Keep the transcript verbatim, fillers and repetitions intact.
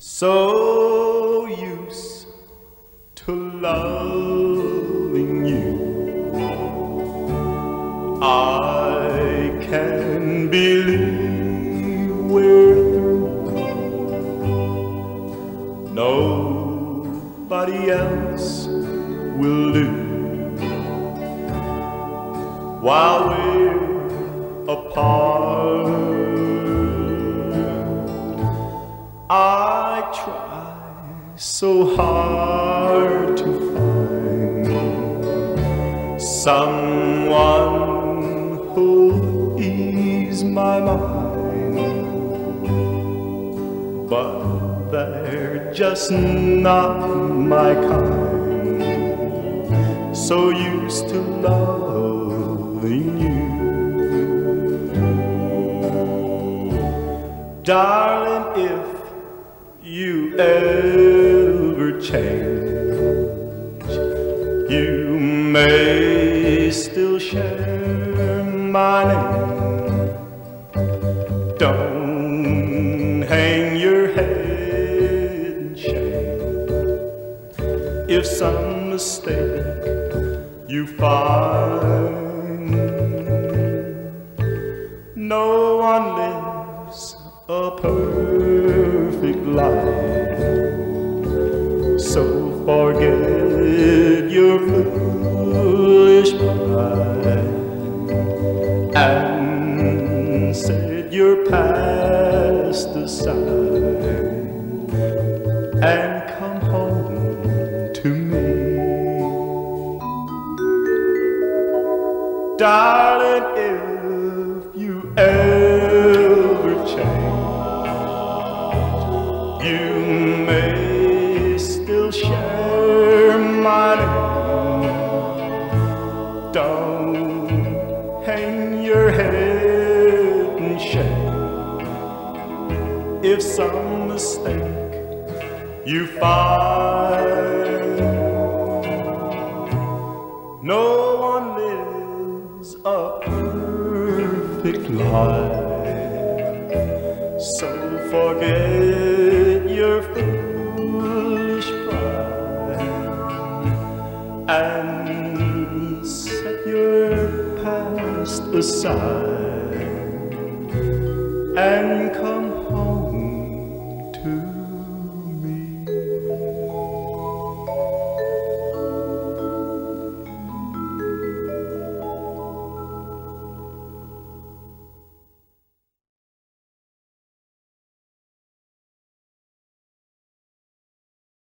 So used to loving you, I can't believe we're through. Nobody else will do while we're apart. I try so hard to find someone who'll ease my mind, but they're just not my kind. So used to loving you, darling. If you ever change, you may still share my name. Don't hang your head in shame if some mistake you find. No one lives a perfect life, so forget your foolish pride and set your past aside and come home to me, darling. If you ever change, you may still share my name. Don't hang your head in shame if some mistake you find. No one lives a perfect life, so forget your foolish pride and set your past aside and come home to